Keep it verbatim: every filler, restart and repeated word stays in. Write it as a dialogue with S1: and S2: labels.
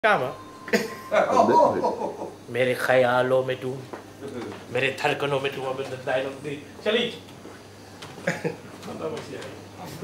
S1: काम मेरे ख्यालों में तू मेरे धड़कनों में तू अब डायलॉग दी चली